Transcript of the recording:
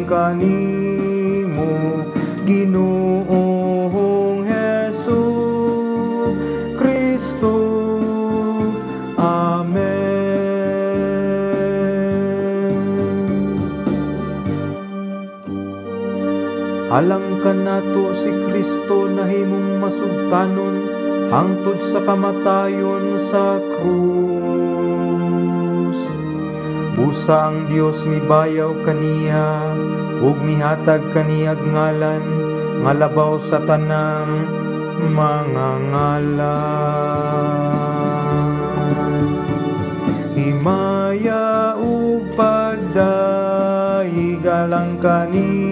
lang kanimo, Ginoong Hesu Kristo. Amen. Alang ka nato si Kristo nahimong masugtanon hangtod sa kamatayon sa krus. Busa ang Dios mibayaw kaniya ug mihatag kaniyag ngalan nga labaw sa tanang mga ngalan. Himaya ug pagdaiga lang kanimo,